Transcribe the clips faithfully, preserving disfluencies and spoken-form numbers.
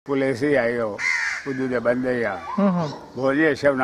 Police ही आई हो उदू दे बंदे ही आ भोजी सब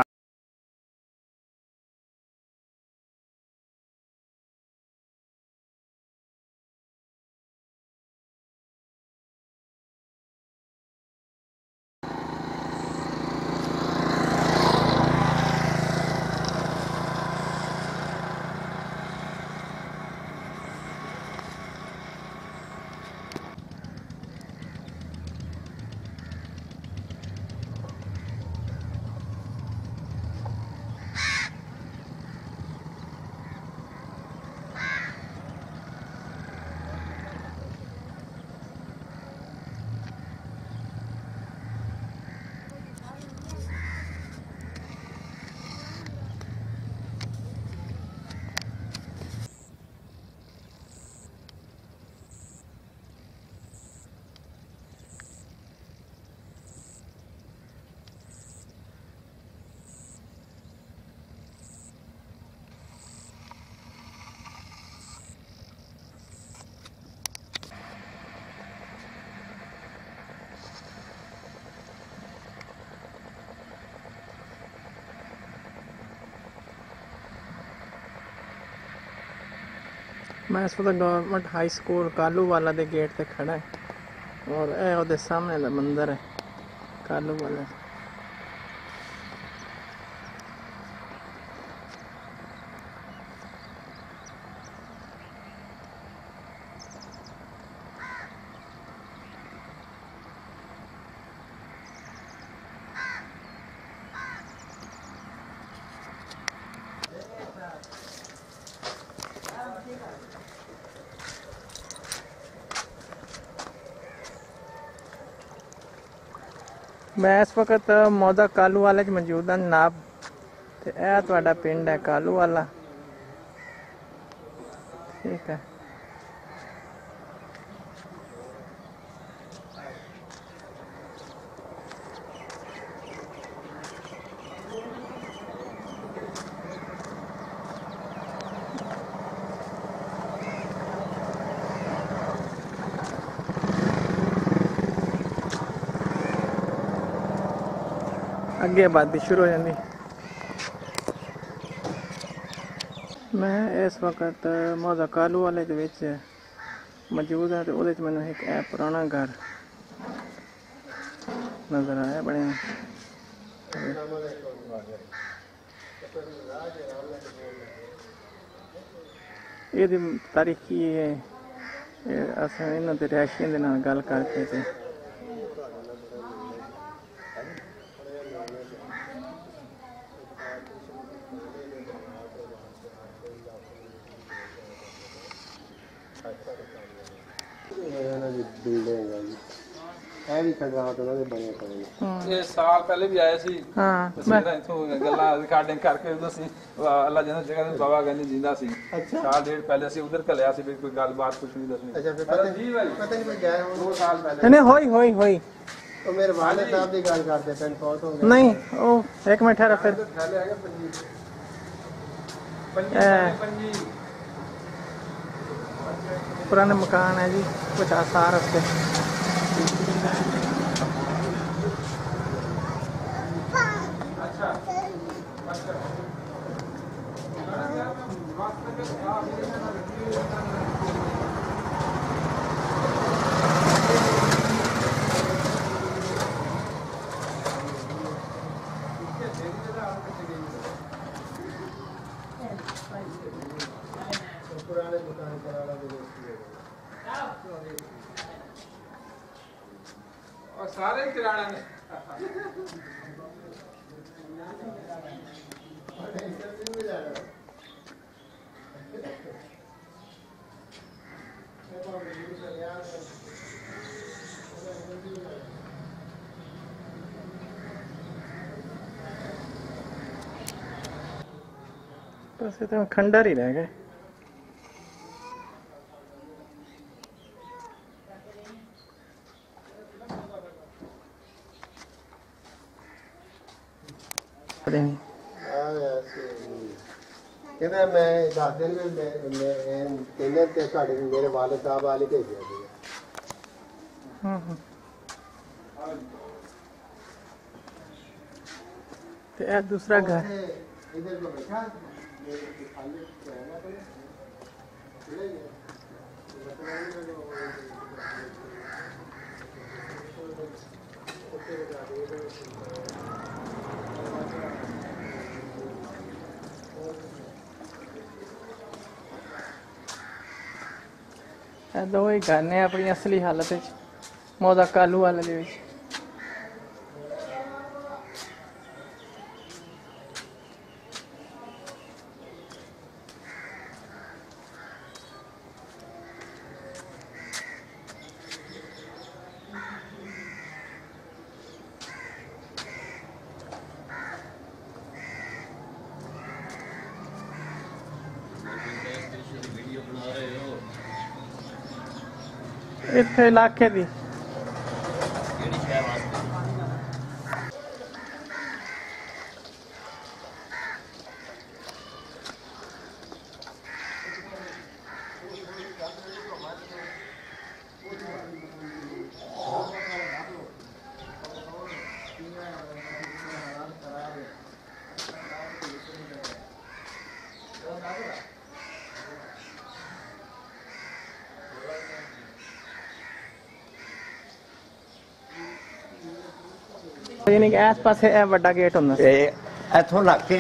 मैं इस वक्त गवर्नमेंट हाई स्कूल कालूवाला के गेट पे खड़ा है और ए उहदे सामने दा मंदिर है कालूवाला। मैं इस वक्त मौजा कालूवाला च मौजूद हाँ जनाब। ते यह तुहाडा पिंड है कालूवाला, ठीक है। अगे आबादी शुरू हो जाती। मैं इस वक्त मौजा कालूवाले दे विच मौजूद है। तो उहदे मैनू एक ऐ पुराना घर नजर आया बने। ये तारीखी है, अस इन्होंने रिहायशियों के नाल गल करके ते साल पहले भी आए सी। हाँ गल्लां रिकॉर्डिंग करके उधर सी अल्लाह जिन्हें जगह बाबा गंज जिंदा सी। अच्छा साल डेढ़ पहले सी उधर कलिया सी कोई गलबात कुछ नहीं दसनी। अच्छा फिर पता नहीं भाई पता नहीं कोई गया दो साल पहले नहीं होई होई होई तो मेरे वालिद साहब की गल करते पेन फौत हो गए। नहीं ओ एक मिनट ठहरा फिर पहले आ गया पंजी पंजी पंजी पुराने मकान है जी, कुछ आसार उसके। अच्छा अच्छा पुराने दुकान कराना और सारे किराना में बस इतना खंडर ही रह गए। कहते मैं दस दिन मेरे वालिद साहब वाले भेजे। ਤੇ ਇਹ ਦੂਸਰਾ ਘਰ ਇਹ ਦੋ ਹੀ ਘਰ ਨੇ ਆਪਣੀ ਅਸਲੀ ਹਾਲਤ ਵਿੱਚ ਮੌਜ਼ਾ ਕਾਲੂਵਾਲਾ ਦੇ ਵਿੱਚ। इतने इलाके दी यानी कि आस पास है बड़ा गेट होना ए इथों लग के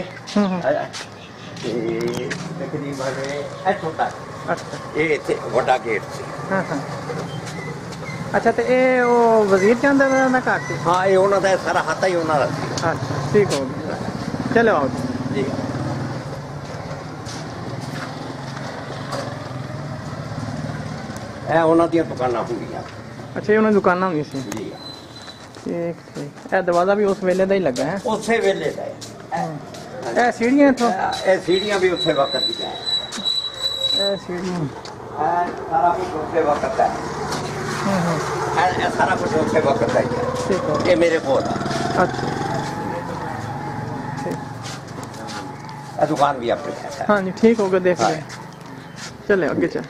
तकरीबन इथों तक अच्छा ये इथे बड़ा गेट सी। हाँ हाँ अच्छा तो ये वो वजीर चंद ना घर से हाँ ये उन्हों का सारा हाथा ही उन्हों का सी। अच्छा ठीक हो गया चलो आओ जी ए उन्हों दी दुकानां होंदियां। अच्छा ये उन्होंने दुकान होनी सी जी ठीक ठीक ए दरवाजा भी उस वेले दा ही लगा है उसे वेले दा ए सीढ़ियां तो ए सीढ़ियां भी उसे वक्त दी है ए सीढ़ियां ए सारा कुछ उसे वक्त है ए ए सारा कुछ उसे वक्त है ठीक हो ये मेरे को अच्छा ठीक ए दुकान भी अपनी है। हाँ जी ठीक हो गया देख ले चले आगे चल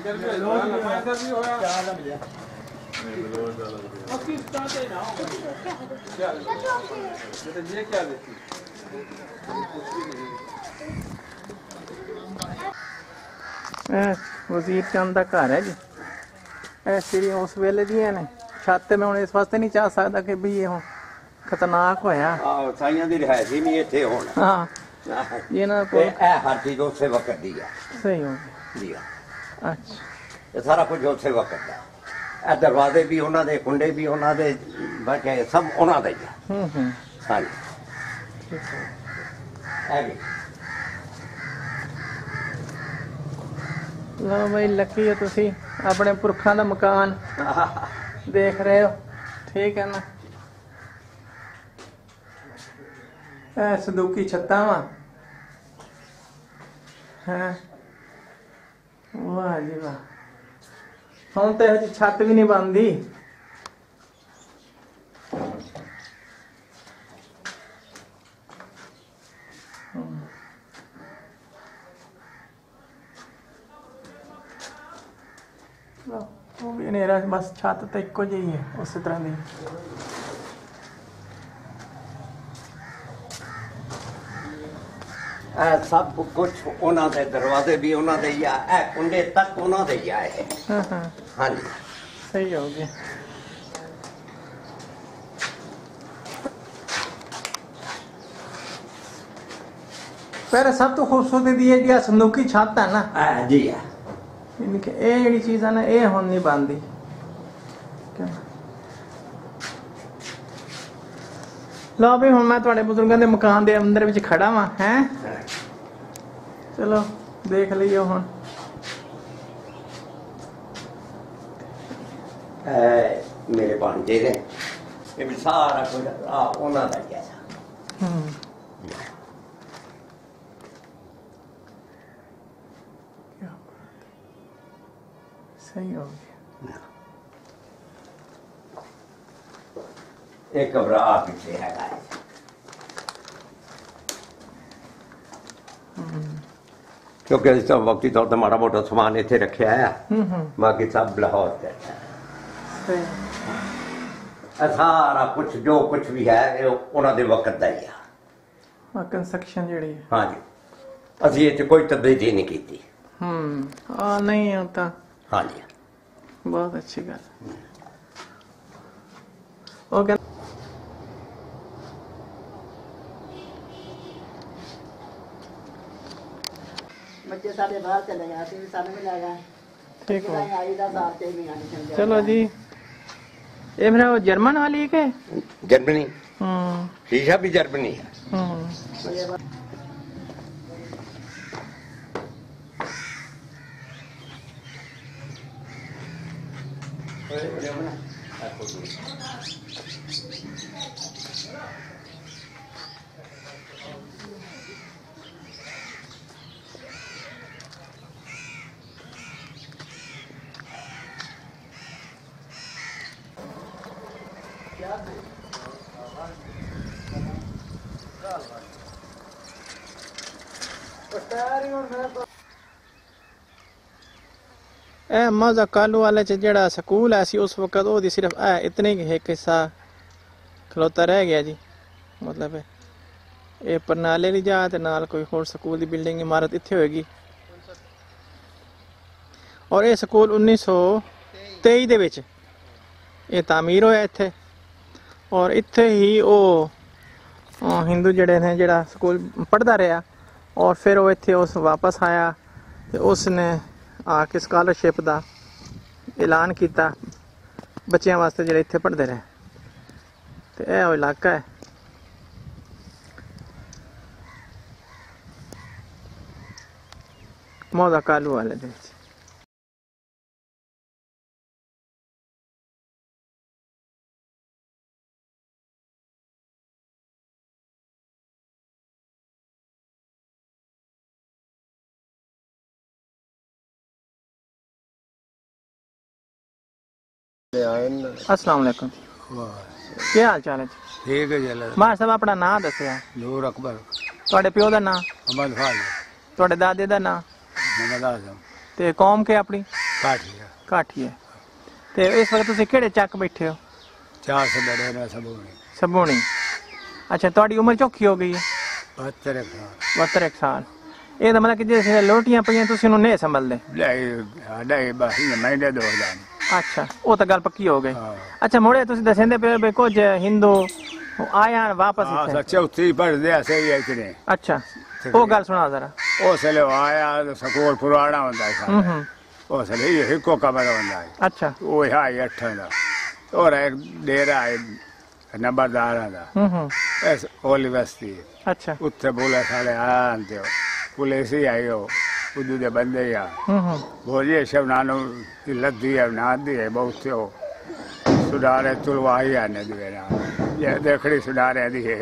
वजीर चंद का घर है जी ए सीढ़ियां उस वेले दियां ने छत मैं हुण इस वास्ते नहीं चाह सकदा कि भी ये हुण खतरनाक होया हां साइयां दी रिहायश ही नहीं इत्थे हुण। हां ये ना ए हर चीज उसे वक्त दी है सही हो जी अच्छा ये सारा कुछ उसे वक्त है। ए दरवाजे भी उन्हों दे कुंडे भी उन्हों दे बाकी सब उन्हों दे ही है। हम्म हम्म हाँ जी है भी लो भाई लकी है तुसी अपने पुरखा दा मकान देख रहे हो ठीक है ना ए संदूकी छत्ता वा हैं वाह जी वाह हम तो हजी छत भी नहीं बनती वो भी नेरा बस छत तो इको जी है उस तरह की सब कुछ उन्हों दे दरवाजे भी उन्हों दे ही है कुंडे तक उन्हों दे ही है। हाँ हाँ हाँ जी सही हो गया पर सब तो खूबसूरती दी है जी संदूकी छत है ना हाँ जी है इनके ए जेड़ी चीज है ना ये हुण नहीं बनती लो भी हुण मैं तुहाडे बुजुर्गों के मकान के अंदर विच खड़ा वा हैं चलो देख लियो हुण मेरे भांजे ने ये भी सारा कुछ उन्हों का ही है। सही हो गया एक कमरा पीछे है क्योंकि इस वक्ती तौर पर माड़ा मोटा समान इतने रखा है बाकी सब लाहौर से सारा कुछ जो कुछ भी है उन्होंने वक्त का ही है। ਆ ਕੰਸਟਰਕਸ਼ਨ ਜਿਹੜੀ ਹੈ ਹਾਂਜੀ ਅਸੀਂ ਇੱਥੇ ਕੋਈ ਤਬਦੀਲੀ ਨਹੀਂ ਕੀਤੀ ਹੂੰ ਆ ਨਹੀਂ ਉਹ ਤਾਂ ਹਾਂਜੀ ਬਹੁਤ ਅੱਛੀ ਗੱਲ ਉਹ ਕਹਿੰਦਾ बच्चे सारे बाहर चले गए थे सारे में लगा ठीक हो आई दा साथ ते भी आने चल चलो जी ये मेरा वो जर्मन वाली है के जर्मनी हम्म शीशा भी जर्मनी है हम्म ए मौजा कालूवाला च जेड़ा स्कूल है सी उस वक्त ओदी सिर्फ ए इतने ही एक हिस्सा खलोता रह गया जी मतलब ये परनाले ली जा ते नाल कोई होर स्कूल दी बिल्डिंग इमारत इत्थे होएगी और ये स्कूल उन्नीस सौ तेई दे विच ये तामीर होया इत्थे और इत्थे ही ओ हिंदू जड़े ने जेड़ा स्कूल पढ़दा रहा और फिर वो इत्थे उस वापस आया ते उसने आके स्कॉलरशिप दा ऐलान किया बच्चों वास्ते जेड़े इत्थे पढ़ते रहे ते ए ओ इलाका है मौजा कालूवाला दे विच अस्सलाम वालेकुम क्या हाल चाल है ठीक है चल मार साहब अपना नाम दसिया नूर अकबर ਤੁਹਾਡੇ ਪਿਓ ਦਾ ਨਾਮ अहमद फाल ਤੁਹਾਡੇ ਦਾਦੇ ਦਾ ਨਾਮ मोहम्मद आजम ਤੇ ਕੌਮ ਕੇ ਆਪਣੀ काठिया ਕਾਠੀ ਹੈ ਤੇ ਇਸ ਵਕਤ ਤੁਸੀਂ ਕਿਹੜੇ ਚੱਕ ਬੈਠੇ ਹੋ चार से बड़े ना सब होने ਸਭੂਣੀ ਅੱਛਾ ਤੁਹਾਡੀ ਉਮਰ ਚੌਖੀ ਹੋ ਗਈ ਹੈ बहत्तर साल बहत्तर एक साल ਇਹ ਤਾਂ ਮਤਲਬ ਕਿ ਜੇ ਲੋਟੀਆਂ ਪਈਆਂ ਤੁਸੀਂ ਉਹਨੂੰ ਨਹੀਂ ਸੰਭਲਦੇ ढाई बस महीने दो हजार ਅੱਛਾ ਉਹ ਤਾਂ ਗੱਲ ਪੱਕੀ ਹੋ ਗਈ ਹਾਂ। ਅੱਛਾ ਮੁੜੇ ਤੁਸੀਂ ਦੱਸਦੇ ਪਏ ਵੀ ਕੁਝ ਹਿੰਦੂ ਆਇਆ ਵਾਪਸ हाँ ਇੱਥੇ चौथी पढ़ते सही है इतने ਅੱਛਾ ਉਹ ਗੱਲ ਸੁਣਾ ਜ਼ਰਾ उसले आया तो स्कूल पुराना होता ਹੂੰ है ਹੂੰ उसले हिको कमरा होता है ਅੱਛਾ वो है अठन का और एक डेरा है नंबरदार का ਹੂੰ ਹੂੰ इस ओली बस्ती ਅੱਛਾ उत्थे बोले साले आते हो पुलिस ही आई हो उदू दे बंदे ही आ ਹੂੰ ਹੂੰ भोजी शब नानो लद्दी है नादी है बहुत हो सुधारे तुलवाही आने दिए ना ये देखड़ी सुधारे दी है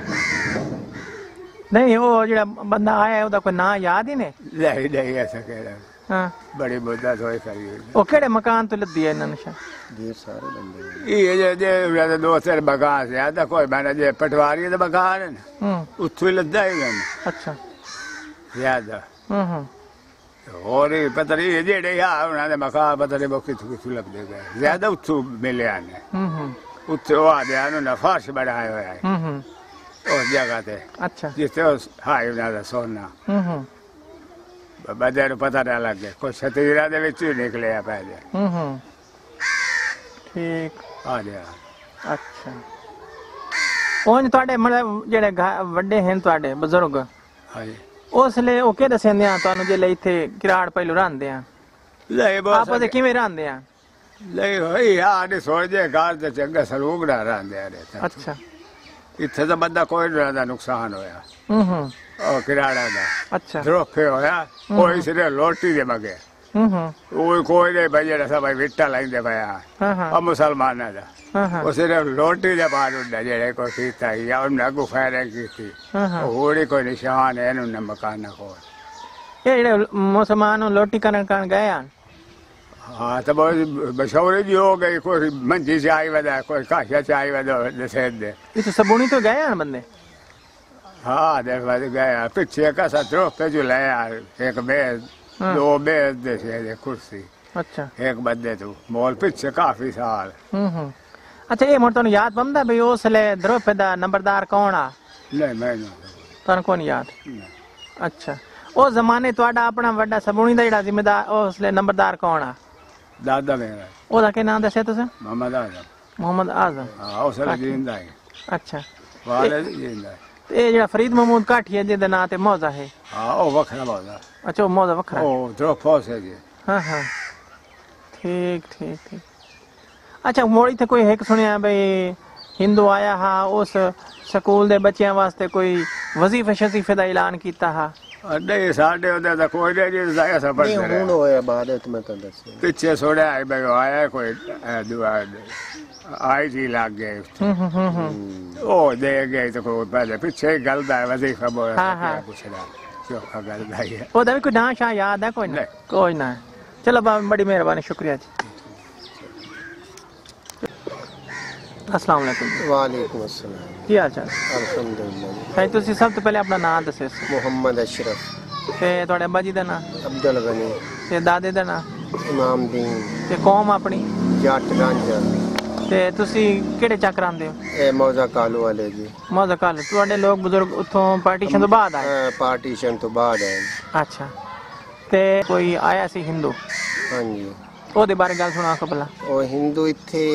नहीं वो जेड़ा बंदा आया है ਉਹਦਾ ਕੋਈ ਨਾਂ ਯਾਦ ਹੀ ਨੇ नहीं नहीं ऐसा कह रहा ਹਾਂ बड़ी मुद्दत होई करी ਉਹ ਕਿਹੜੇ ਮਕਾਨ ਤੋਂ ਲੱਦੀ ਹੈ ਇਹਨਾਂ ਨਸ਼ਾ ये जे जे उन्हें दो चार बगान से आता कोई मैंने जे पटवारी दे बगान है ना ਹੂੰ उत्थू ही लद्दा ही गन ਅੱਛਾ ज्यादा ਹੂੰ ਹੂੰ और ही पता नहीं ये जेड़े आ उन्हें दे मकान पता नहीं बहुत किथू किथू लग गए ज्यादा उत्थू मिले आने ਹੂੰ ਹੂੰ उत्थे वो आ गया उन्होंने फर्श बढ़ाया हुआ है ਹੂੰ हूं उस जगह ते अच्छा जिथे उस हाई उन्हें सोना हूं हूं बंदे नूं पता ना लगे कोई शतीरा दे विच ही निकले आ पहले हूं हूं ठीक आ गया अच्छा उंज ਤੁਹਾਡੇ ਮਤਲਬ ਜਿਹੜੇ ਵੱਡੇ ਹਨ ਤੁਹਾਡੇ ਬਜ਼ੁਰਗ हां जी ਉਸ ਲਈ ਉਹ ਕਿਹੜੇ ਸੰਦੇ ਆ ਤੁਹਾਨੂੰ ਜੇ ਲਈ ਇੱਥੇ ਕਿਰਾੜ ਪਹਿਲੂ ਰਹਿੰਦੇ ਆ ले बस ਆਪਸ ਵਿੱਚ ਕਿਵੇਂ ਰਹਿੰਦੇ ਆ ले होई यार सोच जे घर ते चंगा सलूक ना रहंदे आ रहता अच्छा इत्थे तो बंदा कोई ना नुकसान होया हूं हूं ओ किराड़ा दा अच्छा धरोखे होया कोई सिर्फ लोटी दे मगे हूं हूं कोई कोई नहीं बजे सब विट्टा लाइंदे पाया हां हां आ मुसलमाना दा हां हां वो सिर्फ लोटी दे बाहर उड़ा जेड़े को कीता या उन्हें अगू फायरिंग की हां हां होड़ी कोई निशान है उन्हें मकान को ਇਹ ਜਿਹੜੇ ਮੁਸਲਮਾਨ ਨੂੰ ਲੋਟੀ ਕਰਨ ਕਰਨ ਗਏ ਆ हाँ तो बहुत मशहूरी जी हो गई कोई मंजी से आई वदा कोई काशा से आई वदा दसेद दे ਇਹ ਸਬੂਣੀ ਤੋਂ ਗਏ ਆ ਬੰਦੇ हाँ देख वद गया पीछे का सत्रो पे जो लाया एक बेद हाँ। दो बेद दे से कुर्सी अच्छा एक बंदे तू मोल पीछे काफी साल हूं हूं अच्छा ਇਹ ਮੋਰ ਤੁਹਾਨੂੰ ਯਾਦ ਬੰਦਾ ਵੀ ਉਸ ਲੈ ਦਰੋਪੇ ਦਾ ਨੰਬਰਦਾਰ ਕੌਣ ਆ नहीं मैं नहीं ਤੁਹਾਨੂੰ ਕੋਈ ਨਹੀਂ ਯਾਦ? ਅੱਛਾ, ਉਹ ਜ਼ਮਾਨੇ ਤੁਹਾਡਾ ਆਪਣਾ ਵੱਡਾ ਸਬੂਣੀ ਦਾ ਜਿਹੜਾ ਜ਼ਿੰਮੇਦਾਰ ਉਸ ਲਈ ਨੰਬਰਦਾਰ ਕੌਣ ਆ? ਦਾਦਾ ਮੇਰਾ ਉਹਦਾ ਕੀ ਨਾਮ ਦੱਸਿਆ ਤੁਸੀਂ? ਮੁਹੰਮਦ ਆਜ਼ਮ। ਮੁਹੰਮਦ ਆਜ਼ਮ। ਹਾਂ, ਉਸ ਵੇਲੇ ਜਿੰਦਾ ਹੈ। ਅੱਛਾ, ਵਾਲਿਦ ਜਿੰਦਾ ਹੈ। ਇਹ ਜਿਹੜਾ ਫਰੀਦ ਮਹਿਮੂਦ ਕਾਠੀ ਜਿਹਦੇ ਨਾਂ ਤੇ ਮੌਜ਼ਾ ਹੈ? ਹਾਂ, ਉਹ ਵੱਖਰਾ ਮੌਜ਼ਾ। ਅੱਛਾ, ਉਹ ਮੌਜ਼ਾ ਵੱਖਰਾ। ਉਹ ਦਰੋਫੋਸ ਹੈ ਜੀ। ਹਾਂ ਹਾਂ, ਠੀਕ ਠੀਕ ਠੀਕ। ਅੱਛਾ, ਮੋੜੀ ਤੇ ਕੋਈ ਇੱਕ ਸੁਣਿਆ ਬਈ ਹਿੰਦੂ ਆਇਆ हा उस स्कूल दे बच्चों वास्ते कोई वजीफे शजीफे का ऐलान किया हा? नहीं, साढ़े उधर तो कोई नहीं जी, जाया सफर नहीं हुन होया बाद में मैं तो दस पीछे छोड़ा है भाई, आया कोई दुआ आई जी लग गए ओ दे गए तो कोई पहले पीछे गलदा है वजीफा बोल। हां हां, पूछना चौका गलदा है। ओ दा भी कोई नाम शाह याद है? कोई ना, कोई ना। चलो बड़ी मेहरबानी, शुक्रिया जी। अस्सलाम वालेकुम। वालेकुम अस्सलाम। ਕੀ ਹਾਲ ਚਾਲ? अल्हम्दुलिल्लाह। ਭਾਈ ਤੁਸੀਂ ਸਭ ਤੋਂ ਪਹਿਲੇ ਆਪਣਾ ਨਾਮ ਦੱਸਿਓ। मोहम्मद अशरफ। ਤੇ ਤੁਹਾਡੇ ਅੱਬਾ ਜੀ ਦਾ ਨਾਮ? अब्दुल गनी। ਤੇ ਦਾਦੇ ਦਾ ਨਾਮ? इमाम दीन। ਤੇ ਕੌਮ ਆਪਣੀ? जट रांझा। ਤੇ ਤੁਸੀਂ ਕਿਹੜੇ ਚੱਕ ਰਾਂਦੇ ਹੋ? ए मौजा कालू वाले जी। ਮੌਜ਼ਾ ਕਾਲ। ਤੁਹਾਡੇ ਲੋਕ ਬਜ਼ੁਰਗ ਉੱਥੋਂ ਪਾਰਟੀਸ਼ਨ ਤੋਂ ਬਾਅਦ ਆਏ? पार्टीशन तो बाद है। ਅੱਛਾ, ਤੇ ਕੋਈ ਆਇਆ ਸੀ ਹਿੰਦੂ? हाँ जी। ਉਹਦੇ ਬਾਰੇ ਗੱਲ ਸੁਣਾ ਕੋ ਭਲਾ। ਉਹ ਹਿੰਦੂ ਇੱਥੇ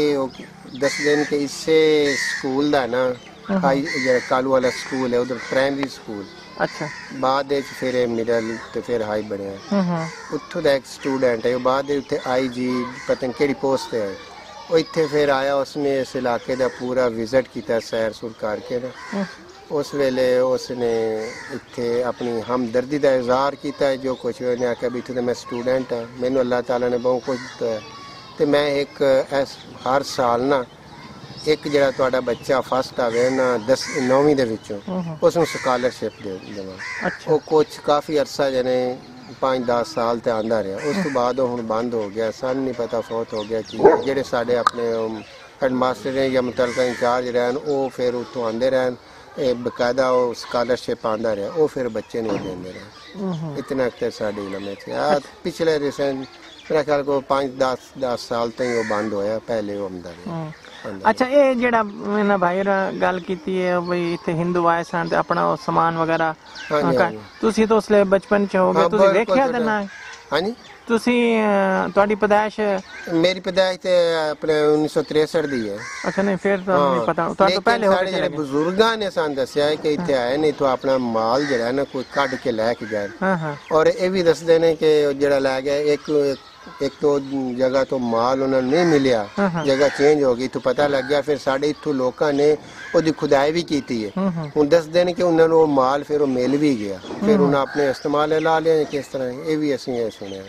ਦਸ ਦਿਨ ਕਿ ਇਸੇ ਸਕੂਲ ਦਾ ਨਾ ਹਾਈ ਜਿਹੜਾ ਕਾਲੂ ਵਾਲਾ ਸਕੂਲ ਹੈ ਉਧਰ ਪ੍ਰਾਇਮਰੀ ਸਕੂਲ। ਅੱਛਾ, ਬਾਅਦ ਵਿੱਚ ਫਿਰ ਮਿਡਲ ਤੇ ਫਿਰ ਹਾਈ ਬਣਿਆ। ਹੂੰ ਹੂੰ। ਉੱਥੋਂ ਦਾ ਇੱਕ ਸਟੂਡੈਂਟ ਹੈ, ਉਹ ਬਾਅਦ ਦੇ ਉੱਤੇ ਆਈ ਜੀ ਪਤਾ ਨਹੀਂ ਕਿਹੜੀ ਪੋਸਟ ਤੇ ਹੈ, ਉਹ ਇੱਥੇ ਫਿਰ ਆਇਆ। ਉਸਨੇ ਇਸ ਇਲਾਕੇ ਦਾ ਪੂਰਾ ਵਿਜ਼ਿਟ ਕੀਤਾ, ਸੈਰ ਸੁਰ ਕਰਕੇ ਨਾ। ਉਸ ਵੇਲੇ ਉਸਨੇ ਇੱਥੇ ਆਪਣੀ ਹਮਦਰਦੀ ਦਾ ਇਜ਼ਹਾਰ ਕੀਤਾ। ਜੋ ਕੁਛ ਉਹਨੇ ਆਖਿਆ ਵੀ ਇੱਥੇ ਤਾਂ ਮੈਂ ਸਟੂਡੈਂਟ ਹਾਂ, ਮੈਨੂੰ ਅੱਲਾਹ ਤਾਲਾ ਨੇ ਬਹੁਤ ਕੁਝ ਦਿੱਤਾ ਹੈ ਤੇ ਮੈਂ ਇੱਕ ਇਸ ਹਰ ਸਾਲ ਨਾ ਇੱਕ ਜਿਹੜਾ ਤੁਹਾਡਾ ਬੱਚਾ ਫਸਟ ਆਵੇ ਨਾ ਦਸ ਨੌਵੀਂ ਦੇ ਵਿੱਚੋਂ ਉਸ ਨੂੰ ਸਕਾਲਰਸ਼ਿਪ ਦੇ ਦੇਵਾਂ। ਉਹ ਕੁਛ ਕਾਫੀ ਅਰਸਾ ਜਨੇ ਪੰਜ ਦਸ ਸਾਲ ਤੇ ਆਂਦਾ ਰਿਹਾ। ਉਸ ਤੋਂ ਬਾਅਦ ਉਹ ਹੁਣ ਬੰਦ ਹੋ ਗਿਆ। ਸਾਨੂੰ ਨਹੀਂ ਪਤਾ ਫੌਤ ਹੋ ਗਿਆ ਕਿ ਜਿਹੜੇ ਸਾਡੇ ਆਪਣੇ ਹੈਡ ਮਾਸਟਰ ਨੇ ਜਾਂ ਮੁਤਲਕਾ ਇੰਚਾਰਜ ਰਹਿਣ, ਉਹ ਫਿਰ ਉੱਥੋਂ ਆਉਂਦੇ ਰਹਿਣ। ਇਹ ਬਕਾਇਦਾ ਉਹ ਸਕਾਲਰਸ਼ਿਪ ਆਂਦਾ ਰਿਹਾ, ਉਹ ਫਿਰ ਬੱਚੇ ਨੂੰ ਦਿੰਦੇ ਰਹੇ। ਇਤਨਾ ਅਕਤਰ ਸਾਡੇ ਇਲਮ ਚ ਆ। ਪਿਛਲੇ ਰਿਸੈਂਟ मेरा ख्याल को पाँच दस दस साल तक वो बंद होया, पहले वो आंदा रहा। अच्छा, ये जेड़ा मैंने भाई गल कीती है बई इत्थे हिंदू आए सन ते अपना सामान वगैरह तुसी तो उसले बचपन च हो गए, तुसी देखिया ते ना? हां जी। तुसी ਤੁਹਾਡੀ ਪੈਦਾਇਸ਼? ਮੇਰੀ ਪੈਦਾਇਸ਼ ਤੇ ਆਪਣੇ उन्नीस सौ तिरसठ ਦੀ ਹੈ। ਅੱਛਾ, ਨਹੀਂ ਫਿਰ ਤਾਂ ਨਹੀਂ ਪਤਾ, ਤੁਹਾਡੇ ਤੋਂ ਪਹਿਲੇ ਹੋ ਗਏ। ਜਿਹੜੇ ਬਜ਼ੁਰਗਾਂ ਨੇ ਸਾਨੂੰ ਦੱਸਿਆ ਕਿ ਇੱਥੇ ਆਏ ਨਹੀਂ ਤਾਂ ਆਪਣਾ ਮਾਲ ਜਿਹੜਾ ਨਾ ਕੋਈ ਕੱਢ ਕੇ ਲੈ ਕੇ ਗਏ। ਹਾਂ ਹਾਂ। ਔਰ ਇਹ ਵੀ ਦੱਸਦੇ ਨੇ ਕਿ ਜਿਹੜਾ ਲੈ ਗਿਆ ਇੱਕ ਇੱਕ ਤੋਂ ਜਗ੍ਹਾ ਤੋਂ ਮਾਲ ਉਹਨਾਂ ਨੂੰ ਨਹੀਂ ਮਿਲਿਆ, ਜਗ੍ਹਾ ਚੇਂਜ ਹੋ ਗਈ ਤਾਂ ਪਤਾ ਲੱਗ ਗਿਆ। ਫਿਰ ਸਾਡੇ ਇੱਥੋਂ ਲੋਕਾਂ ਨੇ ਉਹਦੀ ਖੁਦਾਈ ਵੀ ਕੀਤੀ ਹੈ। ਹੁਣ ਦੱਸਦੇ ਨੇ ਕਿ ਉਹਨਾਂ ਨੂੰ ਉਹ ਮਾਲ ਫਿਰ ਉਹ ਮਿਲ ਵੀ ਗਿਆ, ਫਿਰ ਉਹਨਾਂ ਆਪਣੇ ਇਸਤੇਮਾਲ ਲਾ ਲਿਆ। ਕਿਸ ਤਰ੍ਹਾਂ ਇਹ ਵੀ ਅਸੀਂ ਇਹ ਸੁਣਿਆ।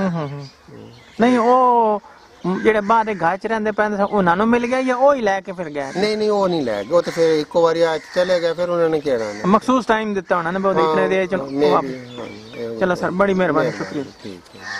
ਨਹੀਂ, ਉਹ ਜਿਹੜੇ ਬਾਹਰ ਦੇ ਘਰ ਚ ਰਹਿੰਦੇ ਪੈਂਦੇ ਉਹਨਾਂ ਨੂੰ ਮਿਲ ਗਿਆ ਜਾਂ ਉਹ ਹੀ ਲੈ ਕੇ ਫਿਰ ਗਏ? ਨਹੀਂ ਨਹੀਂ, ਉਹ ਨਹੀਂ ਲੈ ਗਏ। ਉਹ ਤਾਂ ਫਿਰ ਇੱਕੋ ਵਾਰੀ ਆ ਚਲੇ ਗਏ। ਫਿਰ ਉਹਨਾਂ ਨੇ ਕਿਹੜਾ ਮਖਸੂਸ ਟਾਈਮ ਦਿੱਤਾ ਹੋਣਾ ਨਾ, ਬਹੁਤ ਇਤਨੇ ਦੇ। ਚਲੋ ਚਲੋ ਸਰ, ਬੜੀ ਮਿਹਰਬਾਨੀ, ਸ਼ੁਕਰੀਆ। ਠੀਕ ਹੈ।